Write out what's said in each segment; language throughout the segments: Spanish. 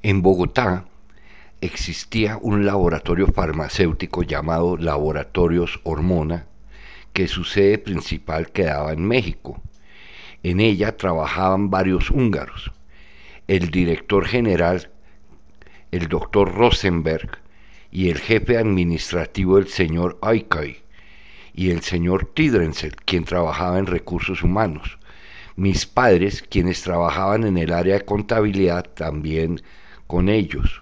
En Bogotá existía un laboratorio farmacéutico llamado Laboratorios Hormona, que su sede principal quedaba en México. En ella trabajaban varios húngaros. El director general, el doctor Rosenberg, y el jefe administrativo, el señor Aykay, y el señor Tidrensel, quien trabajaba en recursos humanos. Mis padres, quienes trabajaban en el área de contabilidad, también con ellos.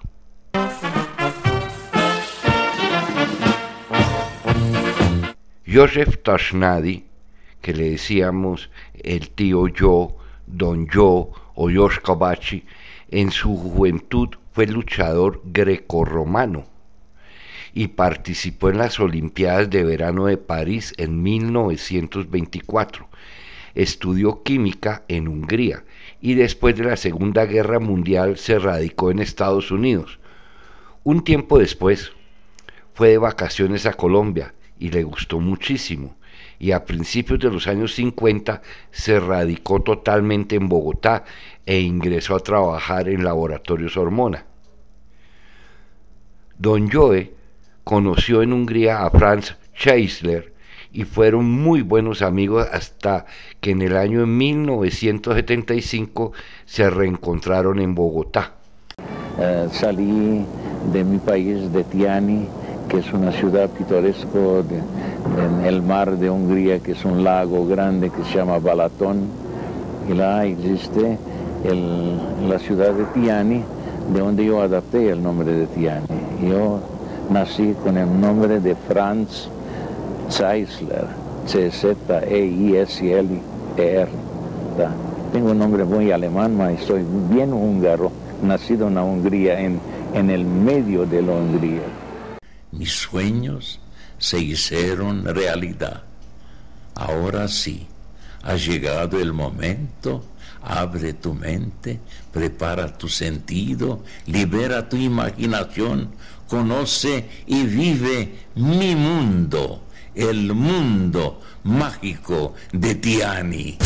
Joseph Tashnadi, que le decíamos el tío Yo, Don Yo o Yoshka Bachi, en su juventud fue luchador grecorromano y participó en las Olimpiadas de Verano de París en 1924. Estudió química en Hungría y después de la Segunda Guerra Mundial se radicó en Estados Unidos. Un tiempo después fue de vacaciones a Colombia y le gustó muchísimo, y a principios de los años 50 se radicó totalmente en Bogotá e ingresó a trabajar en Laboratorios Hormona. Don Joe conoció en Hungría a Franz Scheisler y fueron muy buenos amigos hasta que en el año 1975 se reencontraron en Bogotá. Salí de mi país, de Tiani, que es una ciudad pintoresca en el mar de Hungría, que es un lago grande que se llama Balaton, y la existe la ciudad de Tiani, de donde yo adapté el nombre de Tiani. Yo nací con el nombre de Franz Scheisler, C-Z-E-I-S-L-E-R. Tengo un nombre muy alemán, pero soy bien húngaro, nacido en la Hungría, en el medio de la Hungría. Mis sueños se hicieron realidad. Ahora sí, ha llegado el momento. Abre tu mente, prepara tu sentido, libera tu imaginación, conoce y vive mi mundo, el mundo mágico de Tiani.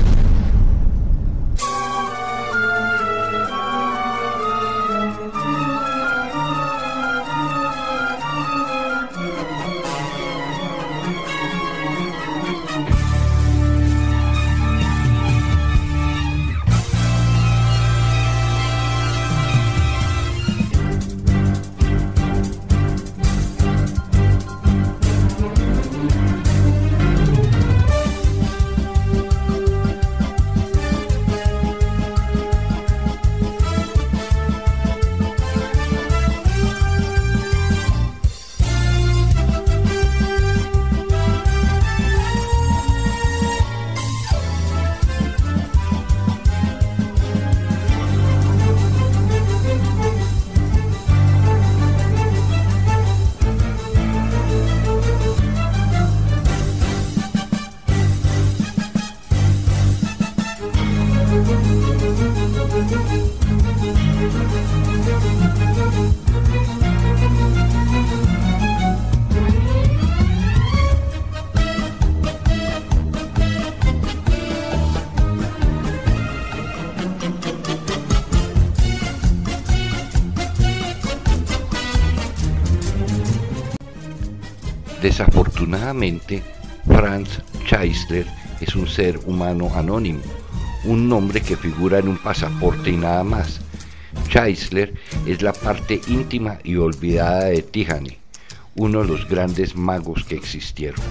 Desafortunadamente, Franz Scheisler es un ser humano anónimo, un nombre que figura en un pasaporte y nada más. Scheisler es la parte íntima y olvidada de Tihany, uno de los grandes magos que existieron.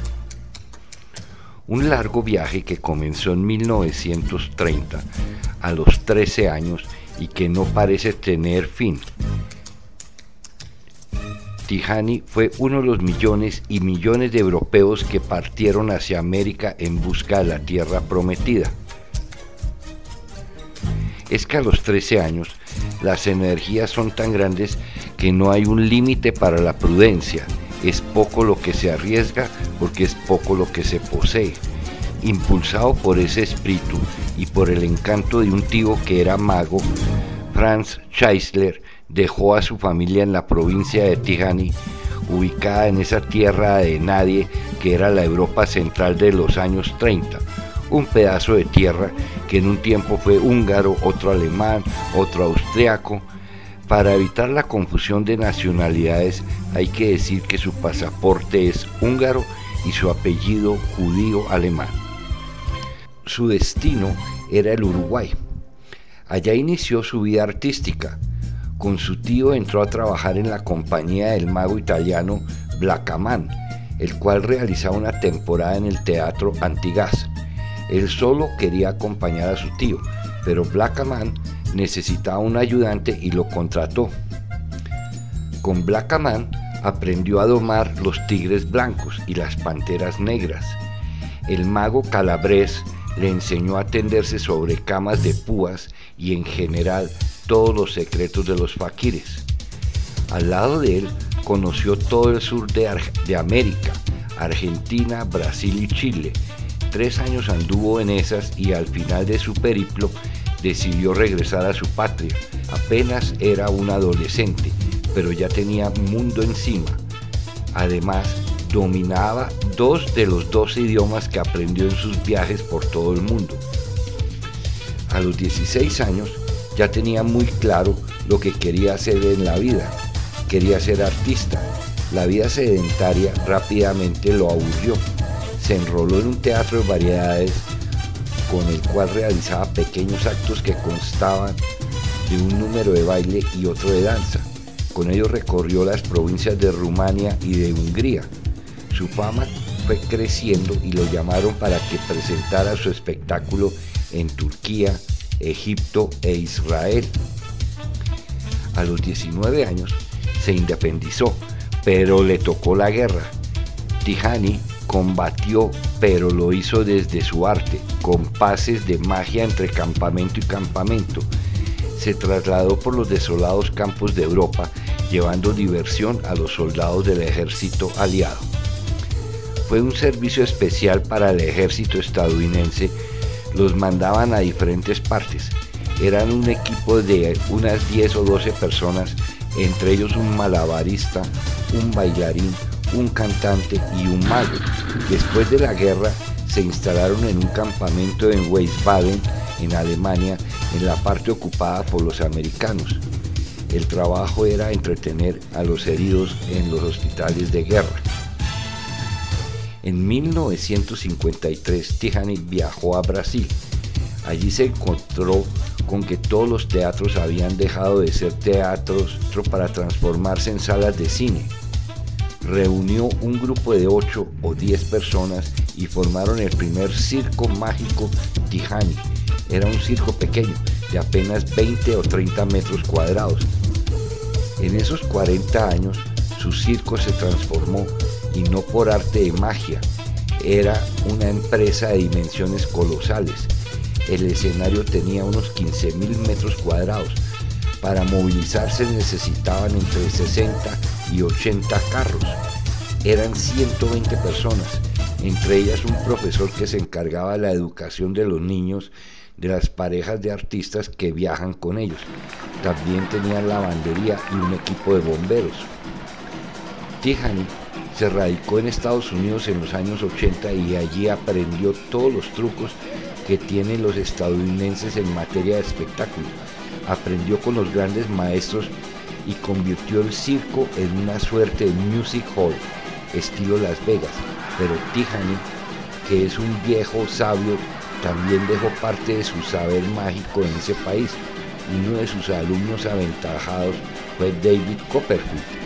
Un largo viaje que comenzó en 1930, a los 13 años, y que no parece tener fin. Tihany fue uno de los millones y millones de europeos que partieron hacia América en busca de la tierra prometida. Es que a los 13 años las energías son tan grandes que no hay un límite para la prudencia. Es poco lo que se arriesga porque es poco lo que se posee. Impulsado por ese espíritu y por el encanto de un tío que era mago, Franz Scheisler dejó a su familia en la provincia de Tihany, ubicada en esa tierra de nadie que era la Europa central de los años 30, un pedazo de tierra que en un tiempo fue húngaro, otro alemán, otro austriaco, Para evitar la confusión de nacionalidades, hay que decir que su pasaporte es húngaro y su apellido judío-alemán. Su destino era el Uruguay. Allá inició su vida artística. Con su tío entró a trabajar en la compañía del mago italiano Blackaman, el cual realizaba una temporada en el teatro Antigás. Él solo quería acompañar a su tío, pero Blackaman necesitaba un ayudante y lo contrató. Con Blackaman aprendió a domar los tigres blancos y las panteras negras. El mago calabrés le enseñó a tenderse sobre camas de púas y en general todos los secretos de los faquires. Al lado de él conoció todo el sur de América, Argentina, Brasil y Chile. 3 años anduvo en esas y al final de su periplo decidió regresar a su patria. Apenas era un adolescente, pero ya tenía mundo encima. Además, dominaba 2 de los 12 idiomas que aprendió en sus viajes por todo el mundo. A los 16 años ya tenía muy claro lo que quería hacer en la vida. Quería ser artista. La vida sedentaria rápidamente lo aburrió. Se enroló en un teatro de variedades con el cual realizaba pequeños actos que constaban de un número de baile y otro de danza. Con ello recorrió las provincias de Rumania y de Hungría. Su fama fue creciendo y lo llamaron para que presentara su espectáculo en Turquía, Egipto e Israel. A los 19 años se independizó, pero le tocó la guerra. Tihany combatió, pero lo hizo desde su arte, con pases de magia entre campamento y campamento. Se trasladó por los desolados campos de Europa, llevando diversión a los soldados del ejército aliado. Fue un servicio especial para el ejército estadounidense. Los mandaban a diferentes partes. Eran un equipo de unas 10 o 12 personas, entre ellos un malabarista, un bailarín, un cantante y un mago. Después de la guerra se instalaron en un campamento en Wiesbaden, en Alemania, en la parte ocupada por los americanos. El trabajo era entretener a los heridos en los hospitales de guerra. En 1953 Tihany viajó a Brasil. Allí se encontró con que todos los teatros habían dejado de ser teatros para transformarse en salas de cine. Reunió un grupo de 8 o 10 personas y formaron el primer circo mágico Tihany. Era un circo pequeño, de apenas 20 o 30 metros cuadrados. En esos 40 años, su circo se transformó, y no por arte de magia. Era una empresa de dimensiones colosales. El escenario tenía unos 15.000 metros cuadrados. Para movilizarse necesitaban entre 60 y 80 carros. Eran 120 personas, entre ellas un profesor que se encargaba de la educación de los niños de las parejas de artistas que viajan con ellos. También tenían lavandería y un equipo de bomberos. Tihany se radicó en Estados Unidos en los años 80 y allí aprendió todos los trucos que tienen los estadounidenses en materia de espectáculo. Aprendió con los grandes maestros y convirtió el circo en una suerte de music hall, estilo Las Vegas. Pero Tihany, que es un viejo sabio, también dejó parte de su saber mágico en ese país. Uno de sus alumnos aventajados fue David Copperfield.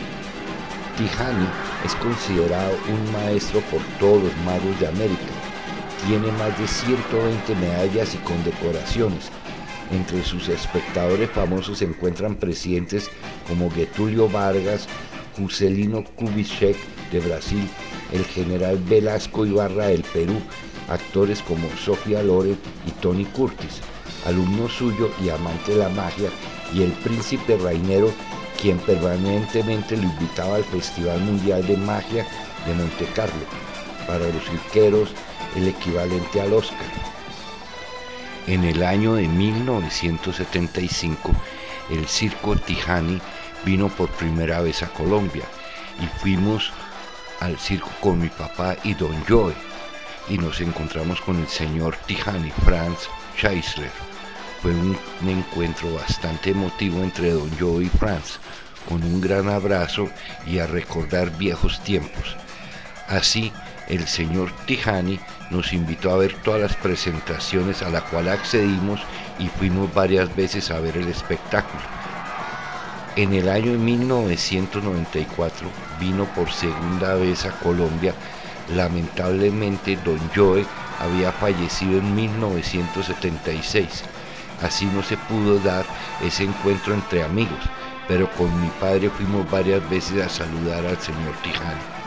Tihany es considerado un maestro por todos los magos de América. Tiene más de 120 medallas y condecoraciones. Entre sus espectadores famosos se encuentran presidentes como Getúlio Vargas, Juscelino Kubitschek de Brasil, el general Velasco Ibarra del Perú, actores como Sofía Loren y Tony Curtis, alumno suyo y amante de la magia, y el príncipe Rainero, quien permanentemente lo invitaba al Festival Mundial de Magia de Monte Carlo, para los cirqueros el equivalente al Oscar. En el año de 1975, el circo Tihany vino por primera vez a Colombia y fuimos al circo con mi papá y don Joe y nos encontramos con el señor Tihany, Franz Scheisler. Fue un encuentro bastante emotivo entre don Joe y Franz, con un gran abrazo y a recordar viejos tiempos. Así, el señor Tijani nos invitó a ver todas las presentaciones, a la cual accedimos y fuimos varias veces a ver el espectáculo. En el año 1994 vino por segunda vez a Colombia. Lamentablemente don Joe había fallecido en 1976, así no se pudo dar ese encuentro entre amigos, pero con mi padre fuimos varias veces a saludar al señor Tijani.